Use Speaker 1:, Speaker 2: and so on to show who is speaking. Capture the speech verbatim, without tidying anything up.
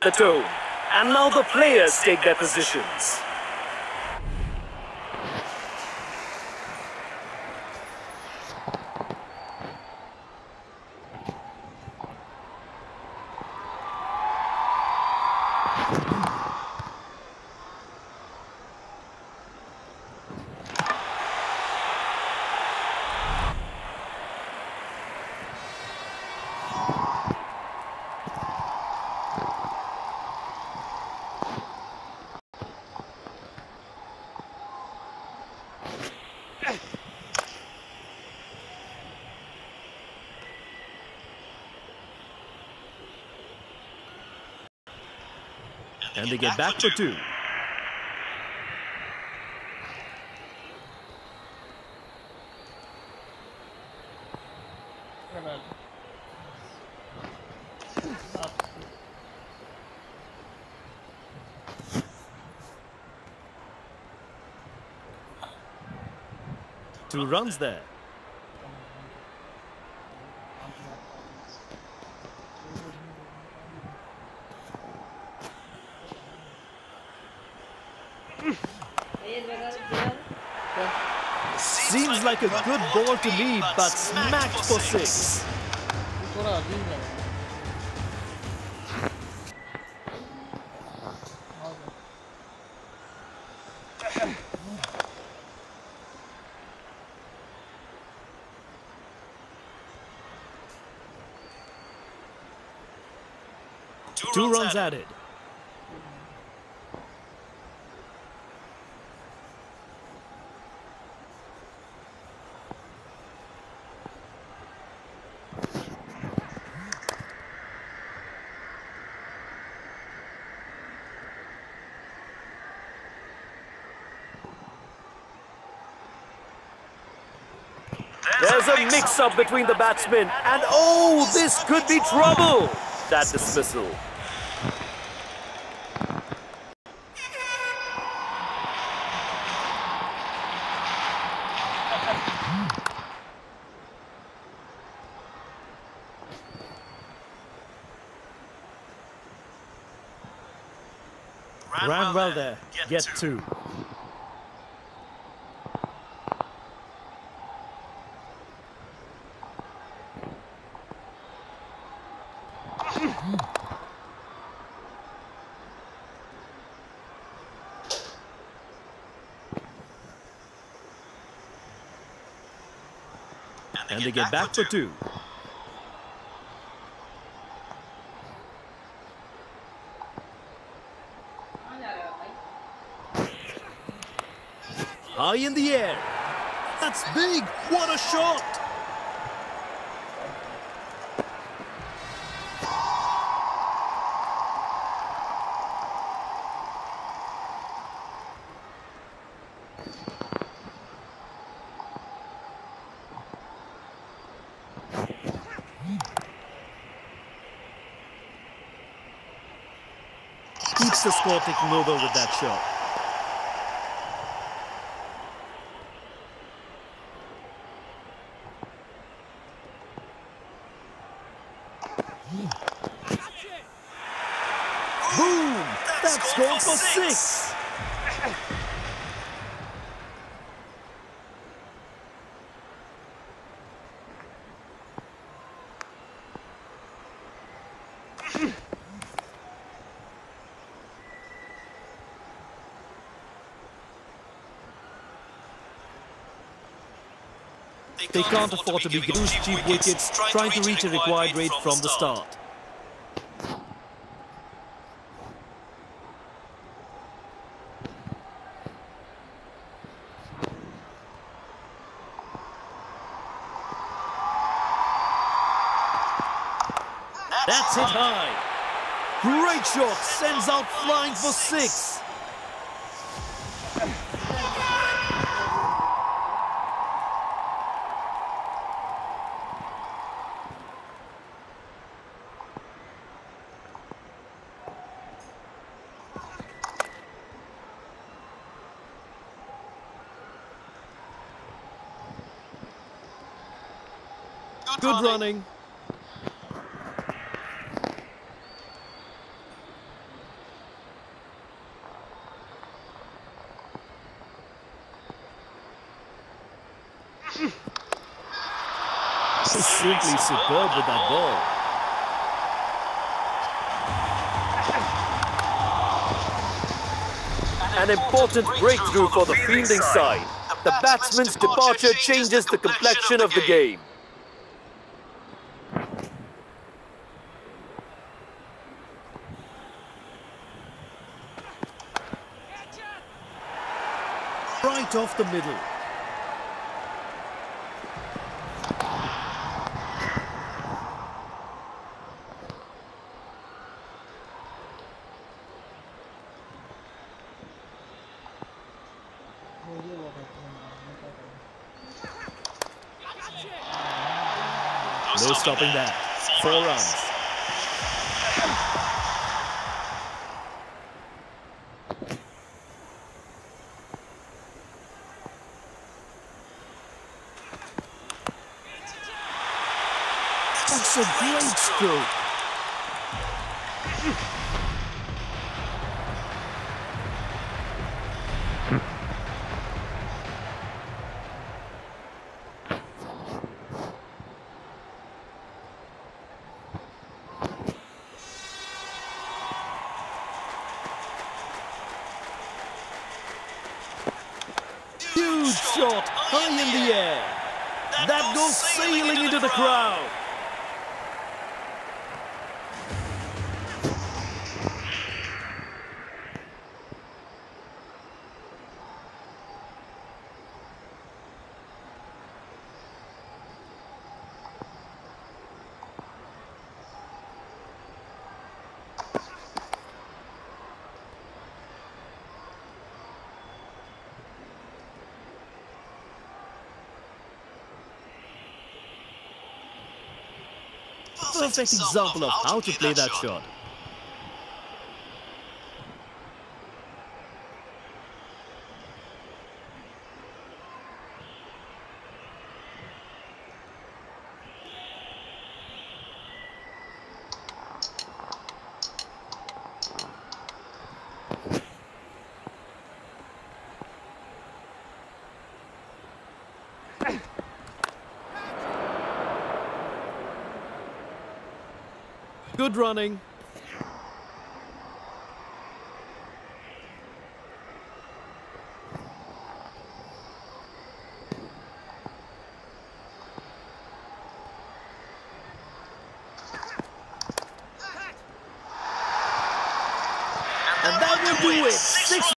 Speaker 1: The tone. And now the players take their positions.
Speaker 2: And they get back for two. Two runs there. Seems like a good ball to me, but smacked for six. Two runs added.
Speaker 1: There's a mix-up between the batsmen, and oh, this could be trouble! That dismissal.
Speaker 2: Ran well there. Get two. And they get back for two. High in the air. That's big. What a shot. Keeps the score ticking over with that shot. Boom! That's gone for six! They can't afford to be giving cheap wickets, trying to reach a required rate from the start. That's hit high. Great shot, sends out flying for six. Good running. He's simply superb with that ball.
Speaker 1: An important breakthrough for the fielding side. The batsman's departure changes the complexion of the game.
Speaker 2: Right off the middle. No stopping that. Four runs. That's a great stroke. Huge shot, high in the air. That goes sailing into the crowd. Perfect example of how to play that shot. Good running. And that will do it. Six